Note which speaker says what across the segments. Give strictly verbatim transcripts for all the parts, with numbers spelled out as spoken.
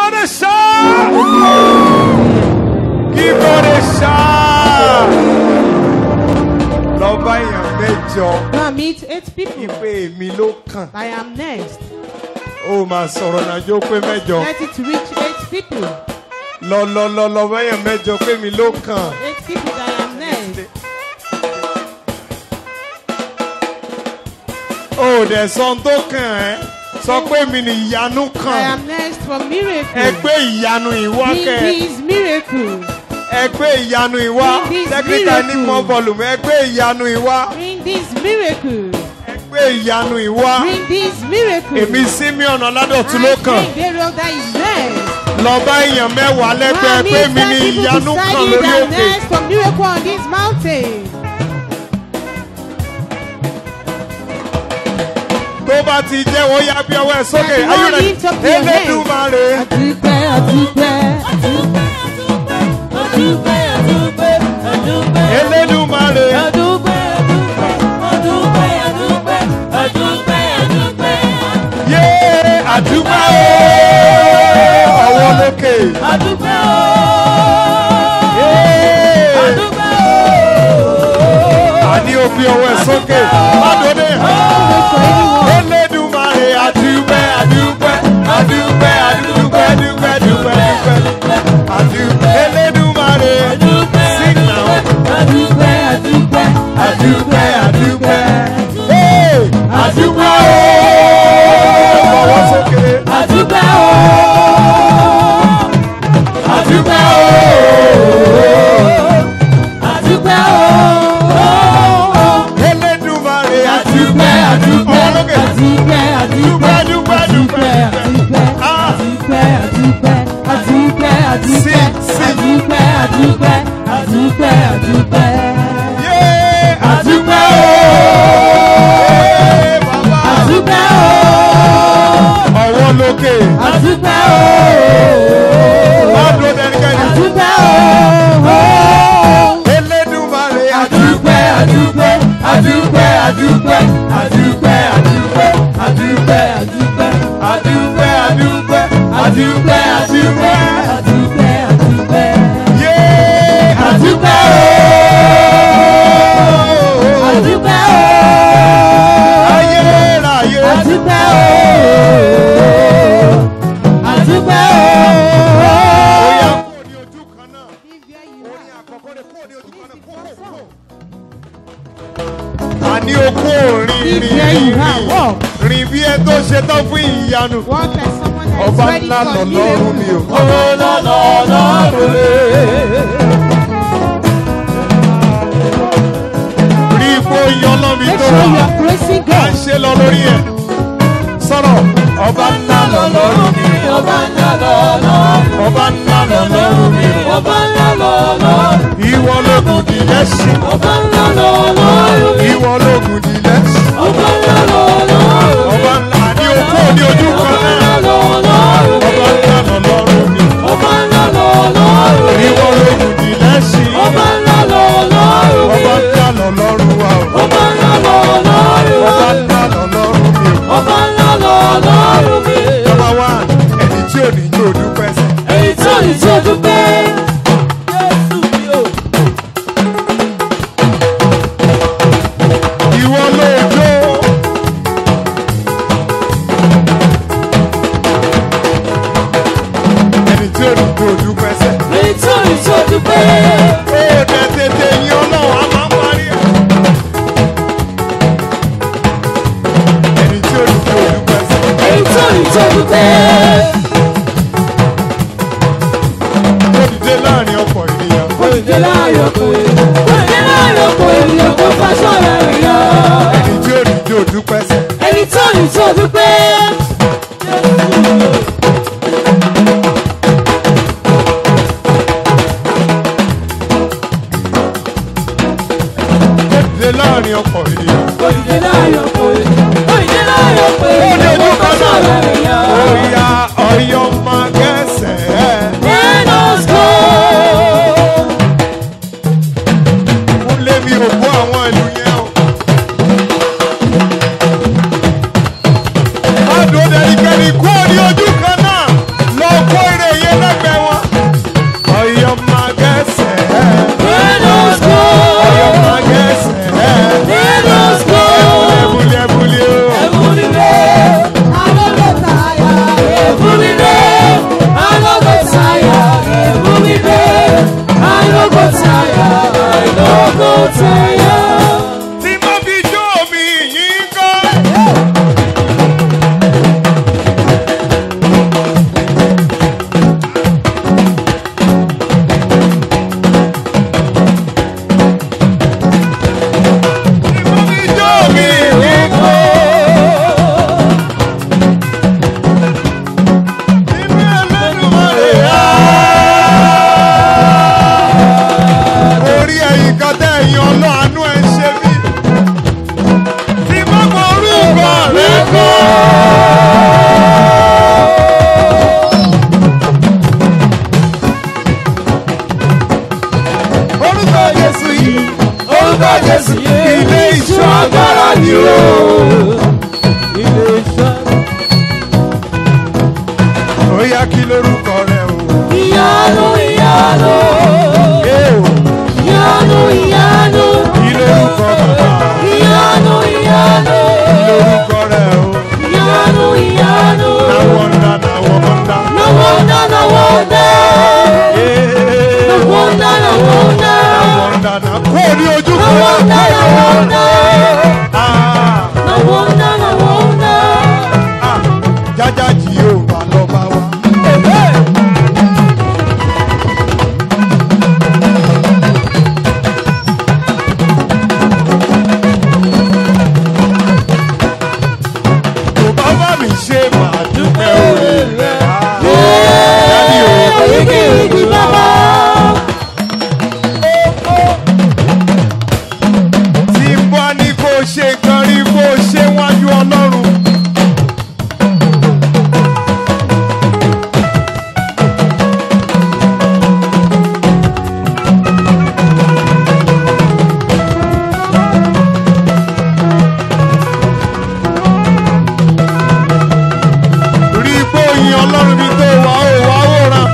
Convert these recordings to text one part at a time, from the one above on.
Speaker 1: God a shout! Give God a shout! Lọ bá èèyàn mẹ́jọ.
Speaker 2: Go and meet eight people.
Speaker 1: Ìpè èmi ló kàn.
Speaker 2: I am next.
Speaker 1: Ó máa sọ̀rọ̀ náà jó pé mẹ́jọ.
Speaker 2: Let it reach eight people.
Speaker 1: Lọ lọ lọ lọ bá èèyàn mẹ́jọ pé mi ló kàn.
Speaker 2: Eight people that I am next.
Speaker 1: Ó dẹ̀ sọ tó kàn ẹ́. Sọ pé mi ni ìyanu
Speaker 2: I
Speaker 1: kàn.
Speaker 2: am next for miracle.
Speaker 1: Ẹgbẹ́ ìyanu ìwá kẹ́.
Speaker 2: Bring this miracle.
Speaker 1: Ẹgbẹ́ ìyanu ìwá.
Speaker 2: Bring this
Speaker 1: Sẹ́kítà ní
Speaker 2: miracle.
Speaker 1: mọ́ bọ́ọ̀lù. Ẹgbẹ́ ìyanu ìwá.
Speaker 2: Bring this miracle.
Speaker 1: Ẹgbẹ́ ìyanu ìwá.
Speaker 2: Bring this miracle.
Speaker 1: Èmi Simeon Ọládọ̀tun ló
Speaker 2: I
Speaker 1: kàn.
Speaker 2: think Gabriel that is next.
Speaker 1: Lọ bá èèyàn mẹ́wàá lẹ́gbẹ̀ẹ́ pé mi ni ìyanu kàn lórí òkè.
Speaker 2: Next for miracle on this mountain.
Speaker 1: Tó bá ti jẹ́ wọ́n yá bí ọwọ́ ẹ̀ sókè.
Speaker 2: Everyone
Speaker 1: Ayúrẹ̀
Speaker 2: lift up your hands.
Speaker 1: Elédùmarè.
Speaker 2: Àdúpẹ́, àdúpẹ́, àdúpẹ́, àdúpẹ́, àdúpẹ́, àdúpẹ́.
Speaker 1: Elédùmarè.
Speaker 2: Àdúpẹ́, àdúpẹ́, àdúpẹ́, àdúpẹ́, àdúpẹ́.
Speaker 1: Yé àdúpẹ́ o. Ọwọ́ lókè.
Speaker 2: Àdúpẹ́ o.
Speaker 1: Yé.
Speaker 2: Àdúpẹ́ o.
Speaker 1: Àní òbí ọwọ́ ẹ̀ sókè. Adóde. Elédùmarè àdúpẹ́ àdúpẹ́ àdúpẹ́ àdúpẹ́ àdúpẹ́ àdúpẹ́ àdúpẹ́ àdúpẹ́ Elédùmarè. Sing now.
Speaker 2: Àdúpẹ́, àdúpẹ́,
Speaker 1: Àdúpẹ́ àdúpẹ́. Hey! Àdúpẹ́ o. Ọwọ́ sókè.
Speaker 2: àdúpẹ́ o.
Speaker 1: Àdúpẹ́ o.
Speaker 2: Àdúpẹ́ o.
Speaker 1: Elédùmarè àdúpẹ́ àdúpẹ́. Ọwọ́ lókè.
Speaker 2: Àdúpẹ́, àdúpẹ́,
Speaker 1: Dúpẹ́ dúpẹ́ dúpẹ́.
Speaker 2: àdúpẹ́,
Speaker 1: Ah!
Speaker 2: àdúpẹ́, àdúpẹ́, àdúpẹ́, àdúpẹ́,
Speaker 1: Sing, sing.
Speaker 2: àdúpẹ́, àdúpẹ́, àdúpẹ́, àdúpẹ́.
Speaker 1: Yé! Àdúpẹ́ o. Hey, bàbá.
Speaker 2: Àdúpẹ́ o.
Speaker 1: Ọwọ́ lókè.
Speaker 2: Àdúpẹ́ o.
Speaker 1: Má dúró dẹ́nikẹ́ni.
Speaker 2: Àdúpẹ́ o.
Speaker 1: Elédùmarè
Speaker 2: Àdúpẹ́, àdúpẹ́, àdúpẹ́, àdúpẹ́, àdúpẹ́, àdúpẹ́, àdúpẹ́, àdúpẹ́,
Speaker 1: àdúpẹ́ àdúpẹ́ àdúpẹ́ àdúpẹ́.
Speaker 2: àdúpẹ́, àdúpẹ́.
Speaker 1: Yé!
Speaker 2: Àdúpẹ́ o. Àdúpẹ́ o.
Speaker 1: Ayérayé.
Speaker 2: Àdúpẹ́ o. Àdúpẹ́ o.
Speaker 1: Bóyá kúrò ní ojú kan náà. Orin àkọ́kọ́ rẹ̀ kúrò ní ojú kan náà. Kúrò kúrò. Àní okó rìn rìn
Speaker 2: Ìfẹ́
Speaker 1: rìn
Speaker 2: ìhà
Speaker 1: rìn.
Speaker 2: wọ̀.
Speaker 1: Rìn bí ẹ tó ṣe tán fún ìyanu.
Speaker 2: Walk like someone that is
Speaker 1: Ọba
Speaker 2: ready
Speaker 1: ńlá
Speaker 2: for
Speaker 1: lọ́lọ́run mi
Speaker 2: miracle.
Speaker 1: o. Ọba ńlá lọ́lọ́run mi. Rí ipò ìyọ́nà mi
Speaker 2: Make
Speaker 1: tó
Speaker 2: sure you
Speaker 1: wà.
Speaker 2: are praising
Speaker 1: À ń
Speaker 2: God.
Speaker 1: ṣe lọ lórí ẹ̀. Sọ̀rọ̀. Ọba ńlá lọ́lọ́run mi.
Speaker 2: Ọba ńlá lọ́lọ́run.
Speaker 1: Ọba ńlá lọ́lọ́run mi.
Speaker 2: Ọba ńlá lọ́lọ́run.
Speaker 1: Ìwọ lógun dìlẹ̀ sí.
Speaker 2: Ọba ńlá lọ́lọ́run.
Speaker 1: Ìwọ lógun dìlẹ̀ sí.
Speaker 2: Ọba ńlá lọ́lọ́run.
Speaker 1: Ọba ńlá ní okó ní ojú kan náà. Ọba ńlá lọ́lọ́run mi.
Speaker 2: Ọba ńlá lọ́lọ́run.
Speaker 1: Ìwọ lógun dìlẹ̀ sí.
Speaker 2: Ọba ńlá lọ́lọ́run.
Speaker 1: Ọba ńlá lọ́lọ́run wa o.
Speaker 2: Ọba ńlá lọ́lọ́run.
Speaker 1: Ọba ńlá lọ́lọ́run mi o.
Speaker 2: Ọba ńlá lọ́lọ́run mi.
Speaker 1: Number one, ẹni tí ò ní yóò dúpẹ́ sí.
Speaker 2: Èyí tí ò ní tí ó dúpẹ́. Jésù mi o.
Speaker 1: Ìwọ ló jó. Ẹni tí ò ní yóò dúpẹ́ sí.
Speaker 2: Èyí tí ò ní tí ó dúpẹ́.
Speaker 1: Ó dẹ̀ tètè yin Ọlọ́run, a máa parí ẹ̀. Ẹni tí ò ní yóò dúpẹ́ sí.
Speaker 2: Èyí tí ò ní tí ó dúpẹ́.
Speaker 1: Ó dìde láàrin ọ̀pọ̀ ènìyàn.
Speaker 2: Olùdé láàyò kò ènìyàn. Olùdé láàyò kò ènìyàn tó fàṣọ rẹ̀ rìn yọ.
Speaker 1: Ẹni tí ò ní yóò dúpẹ́ sí.
Speaker 2: Èyí tí ò ní tí ó dúpẹ́. tayọ.
Speaker 1: Tí mo fi jó mi yín kọ́. Tí mo fi jó mi yín kọ́. Inú Ẹlẹ́dùmarè á. Orí ẹ̀yìn kan tẹ́ ẹ̀yìn ọlọ́àánú ẹ̀ ń ṣe mí. Tí mo mọ orúkọ rẹ̀ kọ́. Orúkọ Jésù yìí, orúkọ Jésù yìí, ilé ìṣọ́ agbára ni o.
Speaker 2: Ilé iṣẹ́.
Speaker 1: Ó yá kí lórúkọ rẹ̀ o.
Speaker 2: Ìyanu ìyanu.
Speaker 1: Ee o,
Speaker 2: Ìyanu ìyanu.
Speaker 1: kí lórúkọ bàbá.
Speaker 2: Ìyanu ìyanu.
Speaker 1: Kí lórúkọ rẹ̀ o.
Speaker 2: Ìyanu ìyanu.
Speaker 1: Na wonder, na wonder.
Speaker 2: No wonder, no wonder.
Speaker 1: Ee.
Speaker 2: No wonder, no wonder.
Speaker 1: Na wonder, na kó o ní ojú
Speaker 2: No
Speaker 1: kan.
Speaker 2: wonder, no wonder.
Speaker 1: Ah,
Speaker 2: No wonder, no wonder.
Speaker 1: ah, jájá Jèhófà lọ́ba wa. Tó bá bá mi ṣe màá dúpẹ́ orí rẹ̀. Dádì o.
Speaker 2: Igi igi bàbá.
Speaker 1: Tí n bá ní kó ṣe nǹkan rí bó ṣe wájú Ọlọ́run. Rí bó yin Ọlọ́run bí tó wà ó wà ó ràn.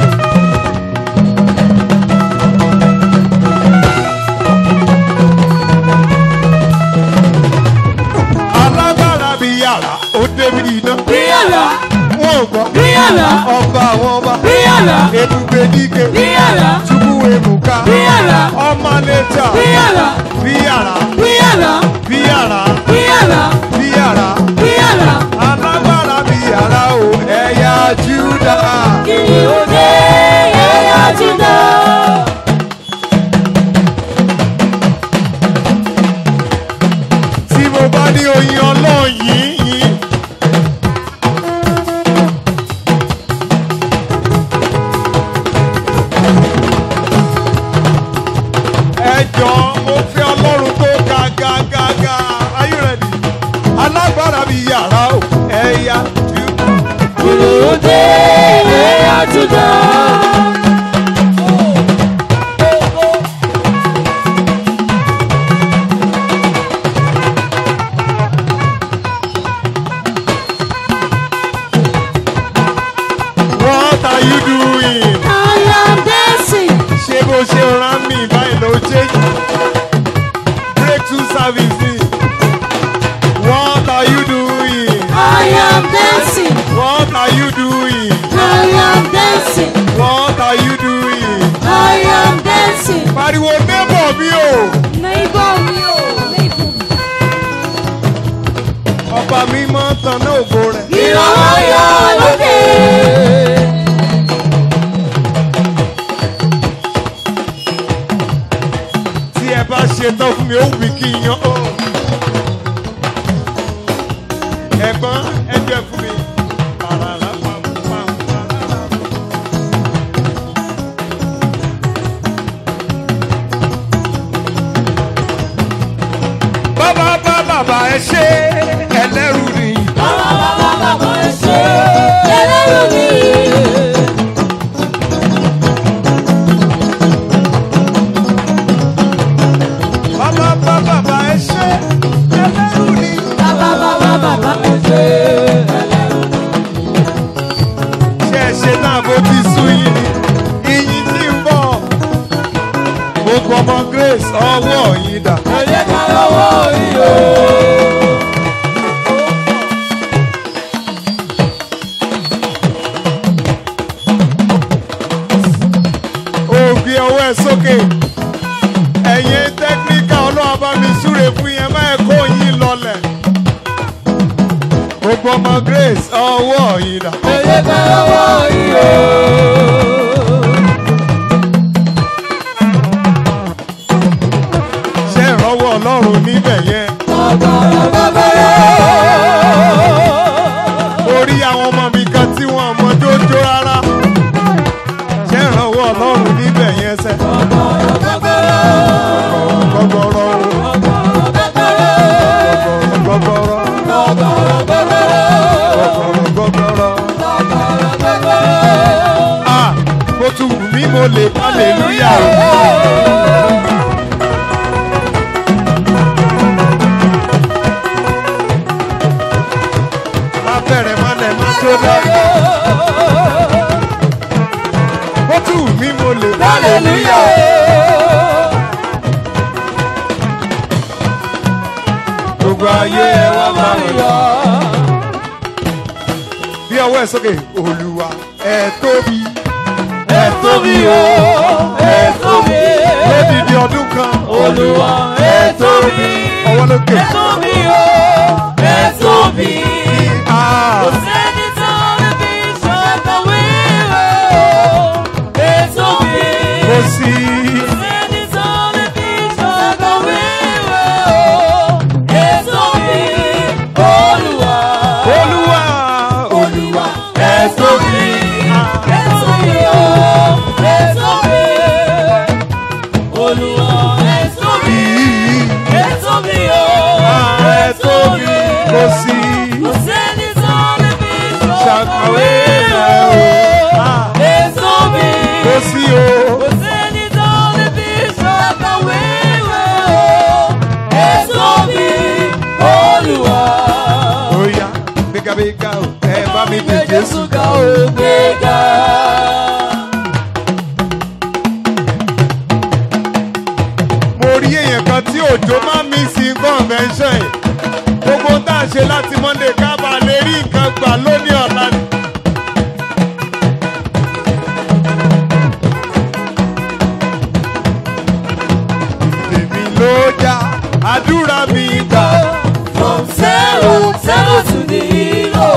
Speaker 1: Alágbára bí yàrá ó débi iná.
Speaker 2: Bíyàrá.
Speaker 1: Wọ́n ò gbọ́.
Speaker 2: Bíyàrá.
Speaker 1: Ọba àwọn ọba.
Speaker 2: Bíyàrá.
Speaker 1: Ebube díke.
Speaker 2: Bíyàrá.
Speaker 1: Chukwu ebuka.
Speaker 2: Bíyàrá.
Speaker 1: Ọmọ neta.
Speaker 2: Bíyàrá.
Speaker 1: Bíyàrá.
Speaker 2: Bíyàrá.
Speaker 1: Bíyàrá.
Speaker 2: Bíyàrá.
Speaker 1: Bíyàrá.
Speaker 2: Bíyàrá.
Speaker 1: Alágbára bíyàrá o. Ẹ̀yà Júdà.
Speaker 2: Kìnìún dé ẹ̀yà Júdà.
Speaker 1: Tí mo bá ní oyin Ọlọ́run yìí yìí. Ẹ jọ̀ọ́ mo fẹ́ Ọlọ́run tó ga ga ga ga. Are you ready? Alágbára bíyàrá o. Ẹ̀yà Júdà.
Speaker 2: Kìnìún dé ẹ̀yà Júdà.
Speaker 1: What are you doing?
Speaker 2: I am dancing.
Speaker 1: Ṣé bó ṣe rán mi báyìí ló ṣe yìí? Breakthrough service ni. What are you doing?
Speaker 2: I am dancing.
Speaker 1: What are you doing?
Speaker 2: I am dancing.
Speaker 1: What are you doing?
Speaker 2: I am dancing.
Speaker 1: Pariwo neighbor mi o.
Speaker 2: Neighbor mi o. Neighbor.
Speaker 1: Ọba mi máa ń tanná ògo rẹ̀.
Speaker 2: Ìrànwọ́ yọ lókè.
Speaker 1: Tí ẹ bá ṣe tán fún mi, ó wù mí kí n yan ó. Ẹ̀gbọ́n ẹ jẹ́ fún mi. Pàràlà pàm pàm pàràlà. Bàbá bá bàbá ẹ ṣe ẹlẹ́rù ni.
Speaker 2: Bàbá bàbá bàbá ẹ ṣe ẹlẹ́rù mi.
Speaker 1: Bàbá bá bàbá ẹ ṣe ẹlẹ́rù ni.
Speaker 2: Bàbá bàbá bàbá ẹ ṣe ẹlẹ́rù mi.
Speaker 1: Ṣé ẹ ṣe náà bó ti sú yín ni? Iyìn tí ń bọ̀. Gbogbo ọmọ Grace ọwọ́ yín dà.
Speaker 2: Ẹ jẹ́ ká lọ́wọ́ yìí o.
Speaker 1: Ó gbé ọwọ́ ẹ sókè. Ẹ̀yin tẹ́kíníkà ọlọ́run. gbogbo ọmọ Grace ọwọ́ ìdá.
Speaker 2: Ẹyẹ ká ọwọ́ yìí o.
Speaker 1: Ṣé ìrànwọ́ Ọlọ́run níbẹ̀ yẹn?
Speaker 2: Gbọ̀gbọ̀rọ̀ gbọ̀gbọ̀rọ̀.
Speaker 1: Orí àwọn ọmọ mi kan tí wọ́n mọ jójó rárá. Ṣé ìrànwọ́ Ọlọ́run níbẹ̀ yẹn sẹ́?
Speaker 2: Gbọ̀gbọ̀rọ̀ gbọ̀gbọ̀rọ̀.
Speaker 1: Gbọ̀gbọ̀rọ̀ o.
Speaker 2: Gbọ̀gbọ̀rọ̀ gbọ̀gbọ̀rọ̀.
Speaker 1: Gbọ̀gbọ̀rọ̀.
Speaker 2: Gbọ̀gbọ̀rọ̀ gbọ̀gbọ̀rọ̀.
Speaker 1: Gbọ̀gbọ̀rọ̀.
Speaker 2: Gbọ̀gbọ̀rọ̀ gbọ̀gbọ̀rọ̀.
Speaker 1: Ah! Mo tún wù mí mo lè hallelujah o. Má bẹ̀rẹ̀ má lẹ̀ má tó lọ́yọ̀. Mo tún wù mí mo lè hallelujah o. Gbogbo ayé ẹ wá máa ń lọ. Bí ọwọ́ ẹ̀ sókè, Olúwa ẹ tóbi. Ẹ tóbi o, ẹ tóbi. Lódìdí ọdún kan,
Speaker 2: Olúwa ẹ tóbi.
Speaker 1: Ọwọ́ lókè.
Speaker 2: Ẹ tóbi o, ẹ tóbi.
Speaker 1: Ah!
Speaker 2: Kò sẹ́ni tó lè fi ṣàkàwé rẹ̀ o. Ẹ tóbi.
Speaker 1: Kò sí.
Speaker 2: Kò sẹ́ni tó lè fi ṣàkàwé rẹ̀ o. Ẹ tóbi. Olúwa.
Speaker 1: Olúwa.
Speaker 2: Olúwa ẹ tóbi. Ẹ tóbi o. Ẹ tóbi. Olúwa ẹ tóbi. Ẹ tóbi o.
Speaker 1: Ah, ẹ tóbi. Kò sí.
Speaker 2: Kò sẹ́ni tó lè fi
Speaker 1: Ṣàkàwé
Speaker 2: ṣàkàwé
Speaker 1: rẹ̀
Speaker 2: rẹ̀
Speaker 1: o.
Speaker 2: o.
Speaker 1: Ah.
Speaker 2: Ẹ tóbi.
Speaker 1: Kò sí o.
Speaker 2: Kò sẹ́ni tó lè fi ṣàkàwé rẹ̀ o. Ẹ tóbi. Olúwa.
Speaker 1: Oya, bíga bíga o, ẹ bá mi gbé Jésù.
Speaker 2: ga o gbéga.
Speaker 1: Mo rí èèyàn kan tí òjò máa ń mí sí convention yìí. Gbogbo tá a ṣe láti Monday ká bá lè rí nǹkan gbà lónìí ọ̀la ni. Èmi ló já àdúrà mi gbà.
Speaker 2: From zero, zero to the hero.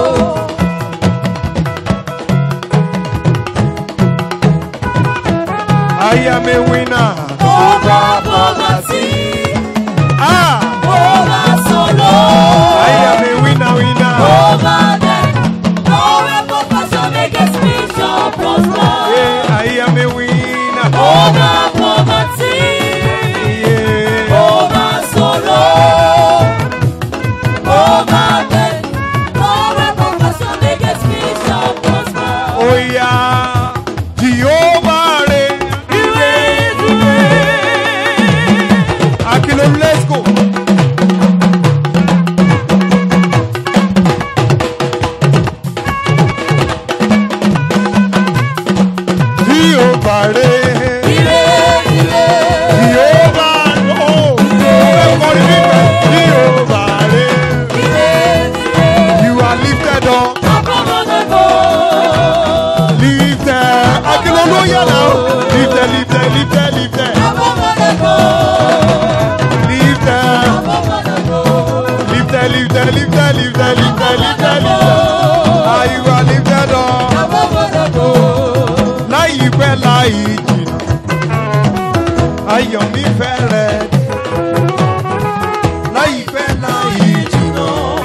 Speaker 1: I am a winner.
Speaker 2: Over poverty,
Speaker 1: Ah!
Speaker 2: over sorrow,
Speaker 1: I am a winner, winner.
Speaker 2: over death. No weapon fashioned against me shall prosper.
Speaker 1: Yeah, I am a winner.
Speaker 2: Over poverty,
Speaker 1: Yeah.
Speaker 2: over sorrow, over death. No weapon fashioned against me shall prosper.
Speaker 1: Oh yeah. Jehovah reign. Akilo, let's go. Jehovah reign. Jehovah, oh, everybody lift it. Jehovah reign. You are lifted up, lifted. Akilo, no yeah now. Lifted, lifted, lifted, lifted, lifted. Lifted, lifted, lifted, lifted, lifted, lifted, lifted. Ah, you are lifted up. Láìpẹ́ láì jìnnà, ayọ̀ mi fẹ́rẹ̀ dé. Láìpẹ́ láì jìnnà,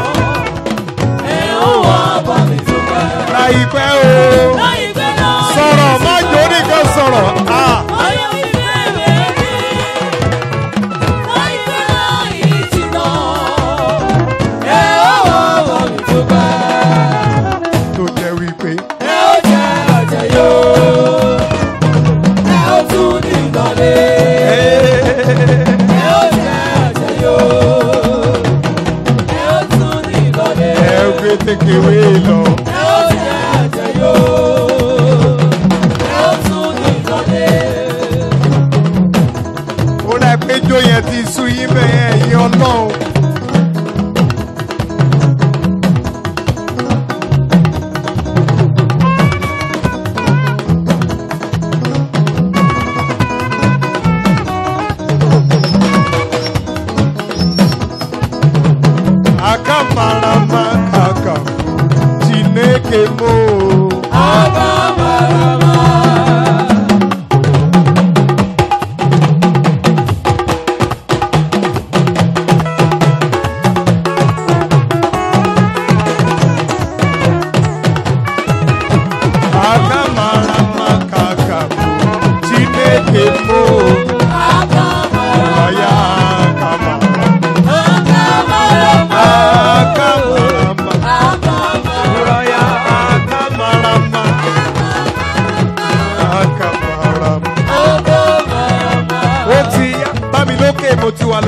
Speaker 1: láìpẹ́ o. Sọ̀rọ̀ má jórí kan sọ̀rọ̀. Ah, tó jẹ́ wípé
Speaker 2: Ẹ ó jẹ ọ̀jẹ̀ yóò, ẹ ó tún ní ìgbàlẹ̀.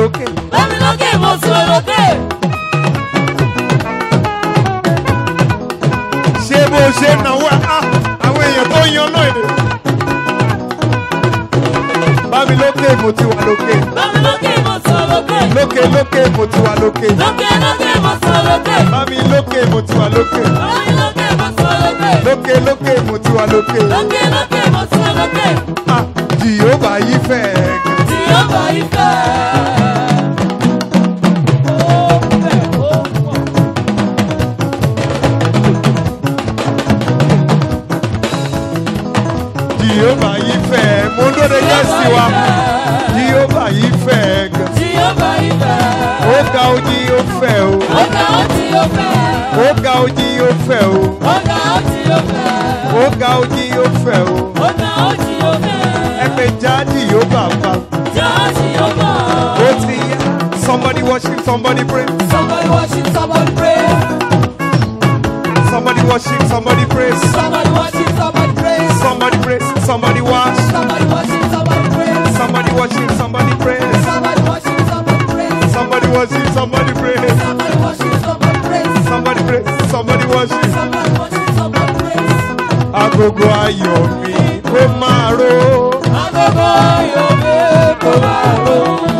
Speaker 1: lókè.
Speaker 2: Bá mi lókè, mo ti wà lókè.
Speaker 1: Ṣé bó ṣe náwó àwọn èèyàn tó yan náà èdè? Bá mi lókè, mo ti wà lókè.
Speaker 2: Bá mi lókè, mo ti wà lókè.
Speaker 1: Lókè lókè, mo ti wà lókè.
Speaker 2: Lókè lókè, mo ti wà lókè.
Speaker 1: Bá mi lókè, mo ti wà lókè.
Speaker 2: Bá mi lókè, mo ti wà lókè.
Speaker 1: Lókè lókè, mo ti wà lókè.
Speaker 2: Lókè lókè, mo ti wà lókè.
Speaker 1: Ah, Jèhófà yìí fẹ́ gan.
Speaker 2: Jèhófà yìí fẹ́.
Speaker 1: Jèhófà yìí fẹ́, mo ń dóde gẹ́sì wa. Jèhófà yìí fẹ́ gan.
Speaker 2: Jèhófà yìí fẹ́.
Speaker 1: Ó ga ojí ó fẹ́ o.
Speaker 2: Ó ga ojí ó fẹ́.
Speaker 1: Ó ga ojí ó fẹ́ o.
Speaker 2: Ó ga ojí ó fẹ́.
Speaker 1: Ó ga ojí ó fẹ́ o.
Speaker 2: Ó ga ojí ó fẹ́.
Speaker 1: Ẹ pé jáde yóò bàbá.
Speaker 2: Jáde yóò bá.
Speaker 1: Ó ti yá. Somebody worship, somebody pray.
Speaker 2: Somebody worship, somebody pray.
Speaker 1: Somebody worship, somebody praise.
Speaker 2: Somebody worship, somebody pray.
Speaker 1: Somebody praise, somebody wash.
Speaker 2: Somebody worship, somebody pray.
Speaker 1: Somebody worship, somebody praise.
Speaker 2: Somebody worship, somebody pray.
Speaker 1: Somebody worship, somebody praise.
Speaker 2: Somebody worship, somebody pray.
Speaker 1: Somebody praise, somebody worship.
Speaker 2: Somebody worship, somebody pray.
Speaker 1: Agogo ayọ̀ mi kó máa ró.
Speaker 2: Agogo ayọ̀ mi kó máa ró.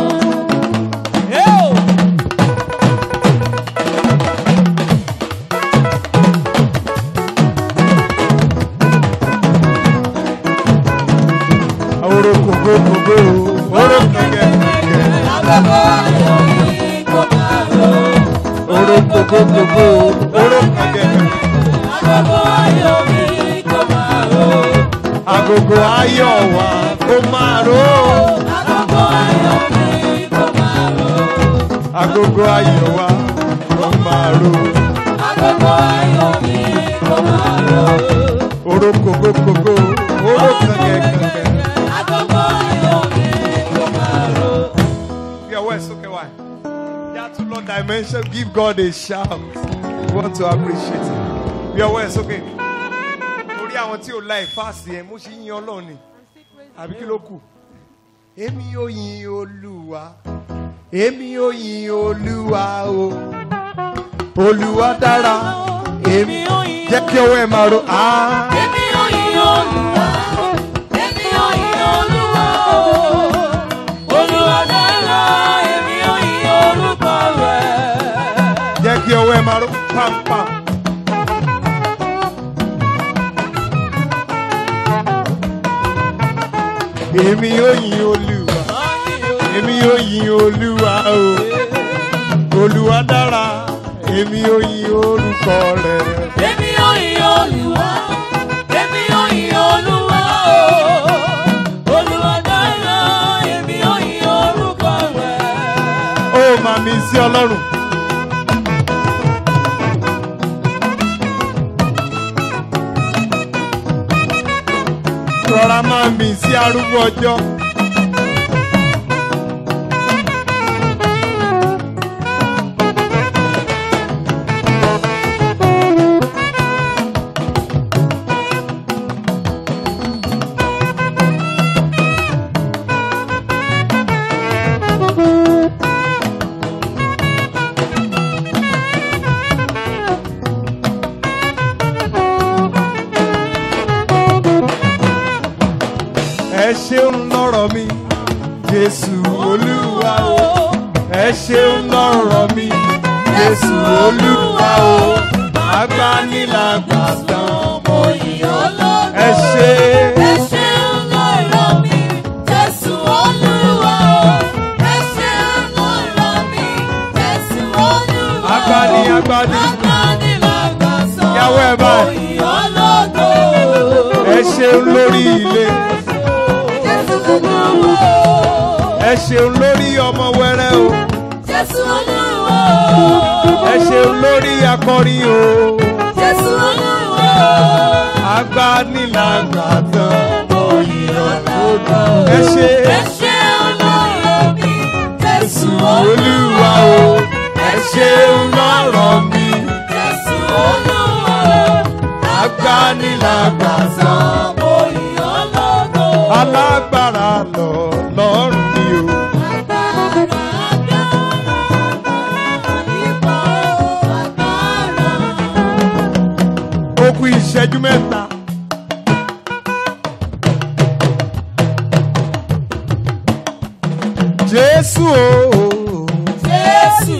Speaker 1: Oro kogo kogo, oro kege kege.
Speaker 2: Agogo ayọ̀ mi kó máa ró.
Speaker 1: Oro kogo kogo, oro kege kege.
Speaker 2: Agogo ayọ̀ mi kó máa ró.
Speaker 1: Agogo ayọ̀ wa kó máa ró.
Speaker 2: Agogo ayọ̀ mi kó máa ró.
Speaker 1: Agogo ayọ̀ wa kó máa ró.
Speaker 2: Agogo ayọ̀ mi kó máa ró.
Speaker 1: Oro kogo kogo, oro kege kege.
Speaker 2: Agogo ayọ̀ mi kó máa ró.
Speaker 1: Your words, okay, why? That to Lord dimension, give God a shout. We want to appreciate it. Your words, okay. Torí àwọn tí ò la ìfàsì ẹ̀ mo ṣì yin Ọlọ́run ni. Àbí kí ló kù? Èmi ò yin Olúwa. Èmi ò yin Olúwa o. Olúwa dára. Èmi ò yin. Jẹ́ kí ọwọ́ ẹ̀ máa ro. Ah.
Speaker 2: Èmi ò yin Olúwa. Èmi ò yin Olúwa o. Olúwa dára. Èmi ò yin orúkọ rẹ̀.
Speaker 1: Jẹ́ kí ọwọ́ ẹ̀ máa ro. Pam pam. Èmi ò yin Olúwa. Èmi ò yin Olúwa o. Olúwa dára. Èmi ò yin orúkọ rẹ̀.
Speaker 2: Èmi ò yin Olúwa. Èmi ò yin Olúwa o. Olúwa dára. Èmi ò yin orúkọ rẹ̀.
Speaker 1: Ó máa mi sí Ọlọ́run. Rọra máa mi sí arúgbó ọjọ́. Ẹ ṣeun lọ́rọ̀ mi, Jésù Olúwa o. Ẹ ṣeun lọ́rọ̀ mi, Jésù Olúwa o. Agbanilágbàtàn mo yìn ọ́ lógo. Ẹ ṣe.
Speaker 2: Ẹ ṣeun lọ́rọ̀ mi, Jésù Olúwa o. Ẹ ṣeun lọ́rọ̀ mi, Jésù Olúwa o.
Speaker 1: Agbani agbani.
Speaker 2: Agbanilágbàtàn
Speaker 1: Yàwó ẹ̀ báyìí.
Speaker 2: mo yìn ọ́ lógo.
Speaker 1: Ẹ ṣeun lórí ilé. Ẹ ṣeun lórí ọmọ wẹrẹ o.
Speaker 2: Jésù Olúwa o.
Speaker 1: Ẹ ṣeun lórí akọrin o.
Speaker 2: Jésù Olúwa o.
Speaker 1: Agbanilágbàtàn mo yìn ọ́ lógo. Ẹ ṣe.
Speaker 2: Ẹ ṣeun lọ́rọ̀ mi, Jésù
Speaker 1: Olúwa o. Ẹ ṣeun lọ́rọ̀ mi.
Speaker 2: Jésù Olúwa o.
Speaker 1: Agbanilágbàtàn
Speaker 2: mo yìn ọ́ lógo.
Speaker 1: alágbára lọ lọ́rùn mi o.
Speaker 2: Agbára
Speaker 1: Jésù o.
Speaker 2: Jésù.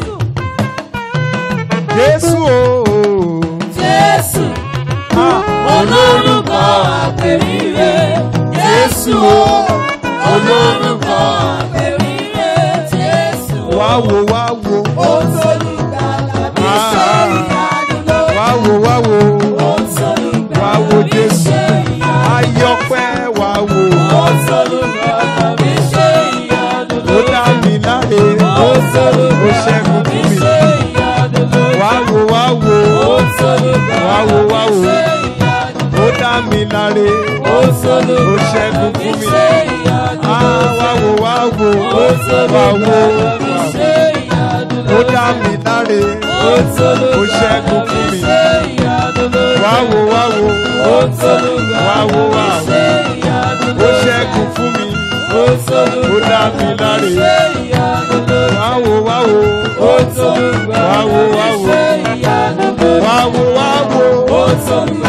Speaker 1: Jésù o.
Speaker 2: Jésù. Olórúkọ àpèrire. Jésù o. Olórúkọ àpèrire. Jésù o.
Speaker 1: Wá wo wá wo.
Speaker 2: Olùgbàlà mi ṣe ìyanu lórí.
Speaker 1: Wá wo wá wo. Wá wo Jésù. Ayọ̀pẹ́ wá wo.
Speaker 2: Olùgbàlà mi ṣe ìyanu
Speaker 1: Ó
Speaker 2: lórí.
Speaker 1: dá mi láre. Ó ṣẹ́gun fún mi. Wá wo wá wo. Wá wo wá wo. Ó dá mi láre. Ó ṣẹ́gun fún mi. Ah, wá wo wá wo. Wá wo. Ó dá mi láre. Ó ṣẹ́gun fún mi. Wá wo wá wo. Wá wo wá wo. Ó ṣẹ́gun fún mi. Ó dá mi láre. Wá wo wá wo. Wá wo wá wo. Wá wo wá wo.